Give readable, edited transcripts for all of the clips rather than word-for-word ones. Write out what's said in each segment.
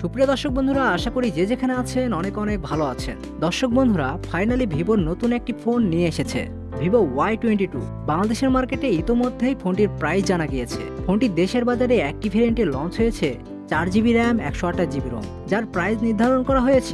সুপ্রিয় দর্শক বন্ধুরা, আশা করি যে যেখানে আছেন অনেক অনেক ভালো আছেন। দর্শক বন্ধুরা, ফাইনালি ভিভোর নতুন একটি ফোন নিয়ে এসেছে, ভিভো Y22। বাংলাদেশের মার্কেটে ইতোমধ্যেই ফোনটির প্রাইস জানা গিয়েছে। ফোনটি দেশের বাজারে একটি ভেরিয়েন্টে লঞ্চ হয়েছে 4GB র্যাম 128GB রোম, যার প্রাইস নির্ধারণ করা হয়েছে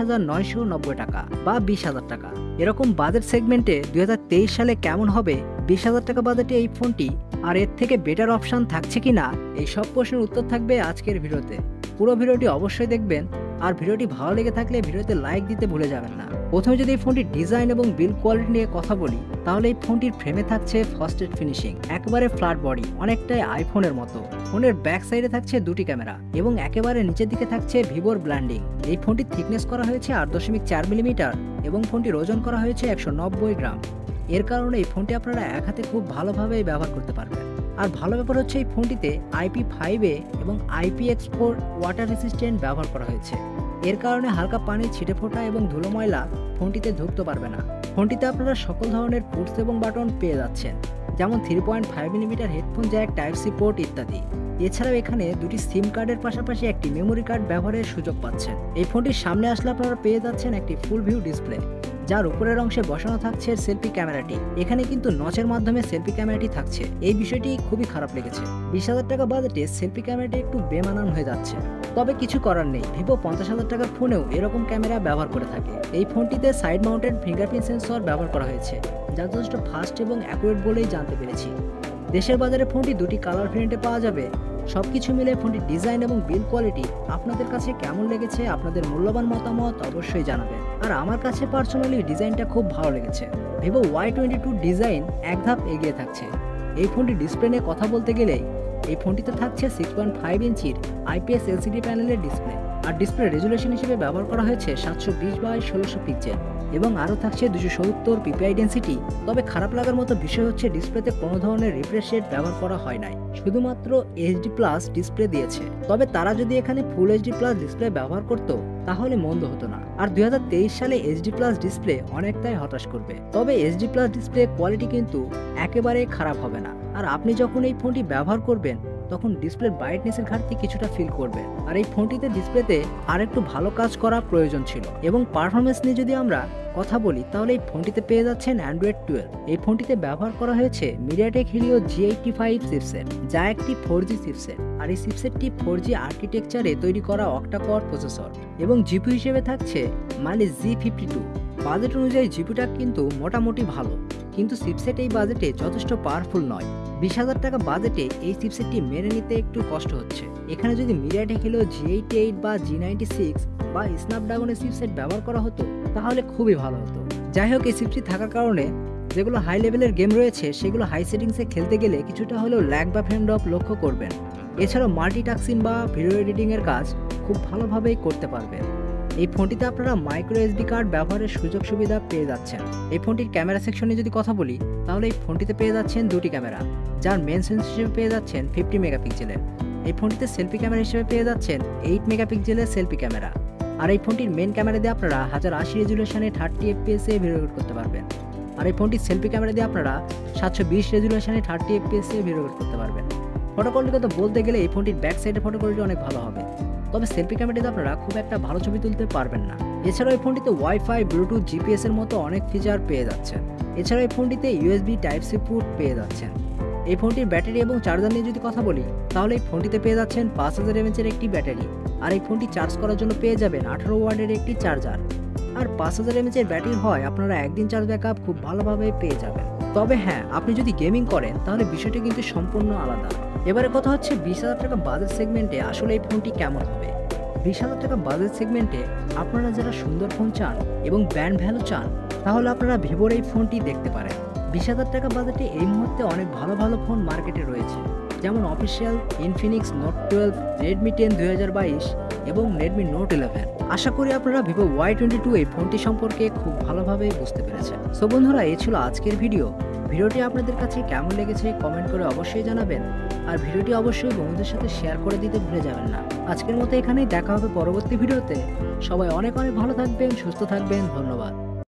19,990 টাকা বা 20,000 টাকা। এরকম বাজেট সেগমেন্টে 2023 সালে কেমন হবে 20,000 টাকা বাজেটে এই ফোনটি, আর এর থেকে বেটার অপশন থাকছে কিনা, এই সব প্রশ্নের উত্তর থাকবে আজকের ভিডিওতে। পুরো ভিডিওটি অবশ্যই দেখবেন, আর ভিডিওটি ভালো লেগে থাকলে ভিডিওতে লাইক দিতে ভুলে যাবেন না। প্রথমে যদি এই ফোনটির ডিজাইন এবং বিল্ড কোয়ালিটি নিয়ে কথা বলি, তাহলে এই ফোনটির ফ্রেমে থাকছে ফ্রস্টেড ফিনিশিং, একেবারে ফ্ল্যাট বডি, অনেকটাই আইফোনের মতো। ফোনের ব্যাক সাইডে থাকছে দুটি ক্যামেরা এবং একেবারে নিচের দিকে থাকছে ভিভোর ব্র্যান্ডিং। এই ফোনটির থিকনেস করা হয়েছে 8.4 মিলিমিটার এবং ফোনটির ওজন করা হয়েছে 190 গ্রাম। এর কারণে এই ফোনটি আপনারা এক হাতে খুব ভালোভাবে ব্যবহার করতে পারবেন। আর ভালো ব্যাপার হচ্ছে এই ফোনটিতে IP5A এবং IPX4 ওয়াটার রেসিস্ট্যান্ট ব্যবহার করা হয়েছে। এর কারণে হালকা পানি ছিটে ফোটা এবং ধুলো ময়লা ফোনটিতে ঢুকতে পারবে না। ফোনটিতে আপনারা সকল ধরনের পুটস এবং বাটন পেয়ে যাচ্ছেন, যেমন 3.5mm headphone Jack, type-C port ইত্যাদি। এছাড়াও এখানে দুটি সিম কার্ডের পাশাপাশি একটি মেমোরি কার্ড ব্যবহারের সুযোগ পাচ্ছেন। এই ফোনটির সামনে আসলে আপনারা পেয়ে যাচ্ছেন একটি ফুল ভিউ ডিসপ্লে, যার উপরের অংশে বসানো থাকছে সেলফি ক্যামেরাটি। এখানে কিন্তু নচের মাধ্যমে সেলফি ক্যামেরাটি থাকছে, এই বিষয়টি খুবই খারাপ লেগেছে। 20,000 টাকা বাজেটে সেলফি ক্যামেরাটি একটু বেমানান হয়ে যাচ্ছে, তবে কিছু করার নেই, ভিভো 50,000 টাকার ফোনেও এরকম ক্যামেরা ব্যবহার করে থাকে। এই ফোনটিতে সাইড মাউন্টেড ফিঙ্গারপ্রিন্ট সেন্সর ব্যবহার করা হয়েছে, যা যথেষ্ট ফাস্ট এবং অ্যাকুরেট বলেই জানতে পেরেছি। দেশের বাজারে ফোনটি দুটি কালার ভেরিয়েন্টে পাওয়া যাবে। সবকিছু মিলে ফোনটির ডিজাইন এবং বিল্ড কোয়ালিটি আপনাদের কাছে কেমন লেগেছে, আপনাদের মূল্যবান মতামত অবশ্যই জানাবেন। আর আমার কাছে পার্সোনালি ডিজাইনটা খুব ভালো লেগেছে। ভিভো Y22 ডিজাইন এক ধাপ এগিয়ে থাকছে। এই ফোনটির ডিসপ্লে নিয়ে কথা বলতে গেলেই এই ফোনটিতে থাকছে 6.5 ইঞ্চির IPS LCD প্যানেলের ডিসপ্লে, আর ডিসপ্লে রেজুলেশন হিসেবে ব্যবহার করা হয়েছে 720x1600 পিক্সেল এবং আরও থাকছে 270 PPI ডেন্সিটি। তবে খারাপ লাগার মতো বিষয় হচ্ছে ডিসপ্লেতে কোনো ধরনের রিফ্রেশ রেট ব্যবহার করা হয় নাই, শুধুমাত্র HD+ ডিসপ্লে দিয়েছে। তবে তারা যদি এখানে ফুল HD+ ডিসপ্লে ব্যবহার করত তাহলে মন্দ হতো না। আর 2023 সালে HD+ ডিসপ্লে অনেকটাই হতাশ করবে। তবে HD+ ডিসপ্লে কোয়ালিটি কিন্তু একেবারে খারাপ হবে না। আর আপনি যখন এই ফোনটি ব্যবহার করবেন তখন ডিসপ্লের ব্রাইটনেসের ঘাটতি কিছুটা ফিল করবেন। আর এই ফোনটিতে ডিসপ্লেতে আরেকটু ভালো কাজ করা প্রয়োজন ছিল। এবং পারফরমেন্স নিয়ে যদি আমরা কথা বলি, তাহলে এই ফোনটিতে পেয়ে যাচ্ছেন Android 12। এই ফোনটিতে ব্যবহার করা হয়েছে MediaTek Helio G85 চিপসেট, যা একটি 4G চিপসেট। আর এই চিপসেটটি 4G আর্কিটেকচারে তৈরি করা অক্টা-কোর প্রসেসর এবং জিপি হিসেবে থাকছে Mali G52। বাজেট অনুযায়ী জিপিটা কিন্তু মোটামুটি ভালো, কিন্তু চিপসেট এই বাজেটে যথেষ্ট পাওয়ারফুল নয়। 20,000 টাকা বাজেটে এই চিপসেটটি মেনে নিতে একটু কষ্ট হচ্ছে। এখানে যদি MediaTek Helio G88 বা G96 বা স্ন্যাপড্রাগনের চিপসেট ব্যবহার করা হতো তাহলে খুবই ভালো হতো। যাই হোক, এই চিপসটি থাকার কারণে যেগুলো হাই লেভেলের গেম রয়েছে সেগুলো হাই সেটিংসে খেলতে গেলে কিছুটা হলেও ল্যাগ বা ফ্রেম ড্রপ লক্ষ্য করবেন। এছাড়াও মাল্টিটাস্কিং বা ভিডিও এডিটিংয়ের কাজ খুব ভালোভাবেই করতে পারবেন। এই ফোনটিতে আপনারা মাইক্রো SD কার্ড ব্যবহারের সুযোগ সুবিধা পেয়ে যাচ্ছেন। এই ফোনটির ক্যামেরা সেকশনে যদি কথা বলি, তাহলে এই ফোনটিতে পেয়ে যাচ্ছেন দুটি ক্যামেরা, যার মেন সেন্স হিসেবে পেয়ে যাচ্ছেন 50 মেগাপিক্সেলের। এই ফোনটিতে সেলফি ক্যামেরা হিসেবে পেয়ে যাচ্ছেন 8 মেগাপিক্সেলের সেলফি ক্যামেরা। আর এই ফোনটির মেন ক্যামেরা দিয়ে আপনারা 1080 রেজুলেশনে 30 FPS এ ভিডিও রেকর্ড করতে পারবেন। আর এই ফোনটির সেলফি ক্যামেরা দিয়ে আপনারা 720 রেজুলেশনে 30 FPS এ ভিডিও রেকর্ড করতে পারবেন। ফটো কোয়ালিটির কথা বলতে গেলে এই ফোনটির ব্যাক সাইডের ফটো কোয়ালিটি অনেক ভালো হবে, তবে সেলফি ক্যামেরাটিতে আপনারা খুব একটা ভালো ছবি তুলতে পারবেন না। এছাড়াও এই ফোনটিতে ওয়াইফাই, ব্লুটুথ, GPS এর মতো অনেক ফিচার পেয়ে যাচ্ছেন। এছাড়াও এই ফোনটিতে USB টাইপ-সি পোর্ট পেয়ে যাচ্ছেন। এই ফোনটির ব্যাটারি এবং চার্জার নিয়ে যদি কথা বলি, তাহলে এই ফোনটিতে পেয়ে যাচ্ছেন 5000 mAh একটি ব্যাটারি। আর এই ফোনটি চার্জ করার জন্য পেয়ে যাবেন 18 ওয়াটের একটি চার্জার। আর 5000 mAh ব্যাটারি হয় আপনারা একদিন চার্জ ব্যাকআপ খুব ভালোভাবে পেয়ে যাবেন। তবে হ্যাঁ, আপনি যদি গেমিং করেন তাহলে বিষয়টি কিন্তু সম্পূর্ণ আলাদা। এবারে কথা হচ্ছে 20,000 টাকা বাজেট সেগমেন্টে আসলে এই ফোনটি কেমন হবে। 20,000 টাকা বাজেট সেগমেন্টে আপনারা যারা সুন্দর ফোন চান এবং ব্র্যান্ড ভ্যালু চান, তাহলে আপনারা ভিভোর এই ফোনটি দেখতে পারেন। 20,000 টাকা বাজেটে এই মুহূর্তে অনেক ভালো ভালো ফোন মার্কেটে রয়েছে, যেমন অফিসিয়াল ইনফিনিক্স নোট 12, রেডমি 10 2022 এবং রেডমি নোট 11। আশা করি আপনারা ভিভো Y22 এই ফোনটি সম্পর্কে খুব ভালোভাবে বুঝতে পেরেছেন। সো বন্ধুরা, এই ছিল আজকের ভিডিওটি আপনাদের কাছে কেমন লেগেছে কমেন্ট করে অবশ্যই জানাবেন। আর ভিডিওটি অবশ্যই বন্ধুদের সাথে শেয়ার করে দিতে ভুলে যাবেন না। আজকের মতো এখানেই দেখা হবে পরবর্তী ভিডিওতে। সবাই অনেক অনেক ভালো থাকবেন, সুস্থ থাকবেন। ধন্যবাদ।